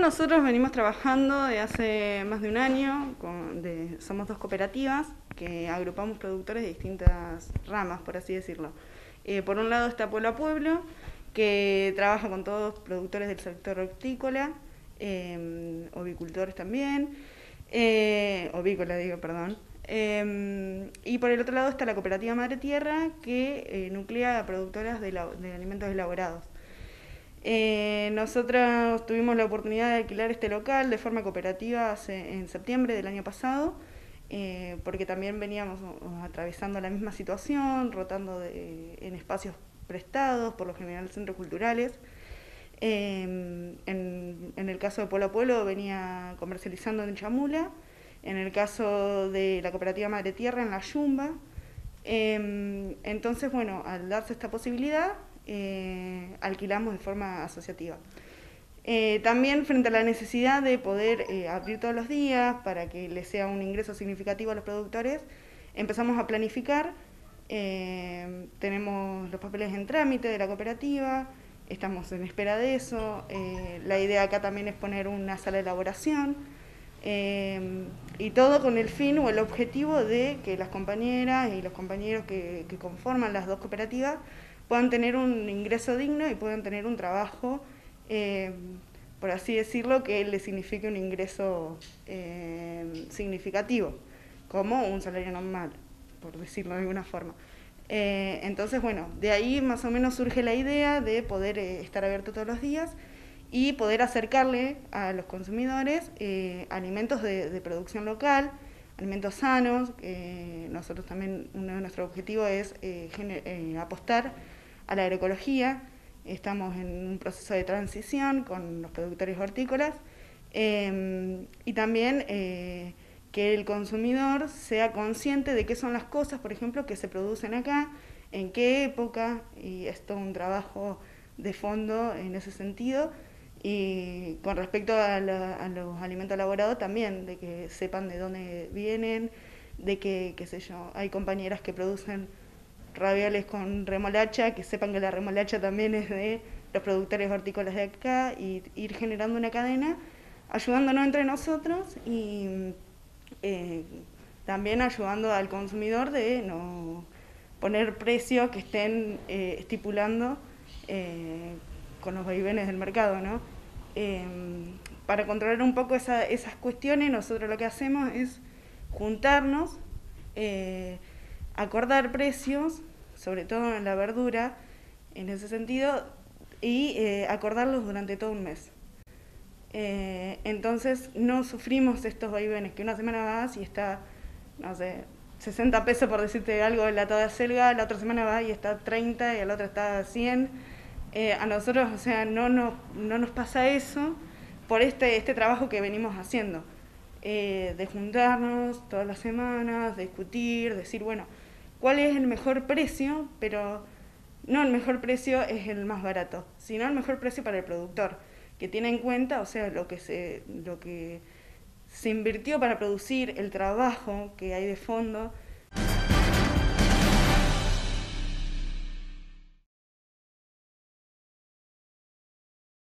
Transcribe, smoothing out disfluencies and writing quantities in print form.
nosotros venimos trabajando de hace más de un año, somos dos cooperativas que agrupamos productores de distintas ramas, por así decirlo. Por un lado está Pueblo a Pueblo, que trabaja con todos productores del sector hortícola, ovicultores también, ovícola digo, perdón. Y por el otro lado está la cooperativa Madre Tierra, que nuclea a productoras de alimentos elaborados. Nosotros tuvimos la oportunidad de alquilar este local de forma cooperativa en septiembre del año pasado, porque también veníamos atravesando la misma situación, rotando en espacios prestados, por lo general centros culturales. En el caso de Pueblo a Pueblo venía comercializando en Chamula, en el caso de la cooperativa Madre Tierra en La Yumba. Entonces, bueno, al darse esta posibilidad, alquilamos de forma asociativa. También frente a la necesidad de poder abrir todos los días para que les sea un ingreso significativo a los productores, empezamos a planificar. Tenemos los papeles en trámite de la cooperativa, estamos en espera de eso. La idea acá también es poner una sala de elaboración, y todo con el fin o el objetivo de que las compañeras y los compañeros que conforman las dos cooperativas puedan tener un ingreso digno y puedan tener un trabajo, por así decirlo, que les signifique un ingreso significativo, como un salario normal, por decirlo de alguna forma. Entonces, bueno, de ahí más o menos surge la idea de poder estar abierto todos los días y poder acercarle a los consumidores alimentos de producción local, alimentos sanos. Nosotros también, uno de nuestros objetivos es apostar a la agroecología. Estamos en un proceso de transición con los productores hortícolas, y también que el consumidor sea consciente de qué son las cosas, por ejemplo, que se producen acá, en qué época, y es todo un trabajo de fondo en ese sentido. Y con respecto a los alimentos elaborados también, de que sepan de dónde vienen, de que, qué sé yo, hay compañeras que producen ravioles con remolacha, que sepan que la remolacha también es de los productores hortícolas de acá, y ir generando una cadena, ayudándonos entre nosotros y también ayudando al consumidor de no poner precios que estén estipulando con los vaivenes del mercado, ¿no? Para controlar un poco esas cuestiones, nosotros lo que hacemos es juntarnos, acordar precios, sobre todo en la verdura, en ese sentido, y acordarlos durante todo un mes. Entonces no sufrimos estos vaivenes, que una semana vas y está, no sé, 60 pesos por decirte algo de lata de acelga, la otra semana va y está 30 y la otra está 100. A nosotros, o sea, no nos pasa eso por este trabajo que venimos haciendo, de juntarnos todas las semanas, discutir, decir, bueno, ¿cuál es el mejor precio? Pero no el mejor precio es el más barato, sino el mejor precio para el productor, que tiene en cuenta, o sea, lo que se invirtió para producir, el trabajo que hay de fondo,